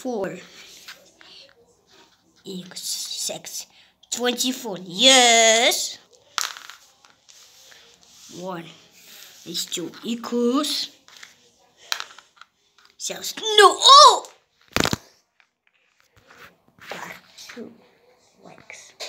4 equals 6. 24. Yes. 1 is 2 equals 6. No. Oh! Got 2 legs.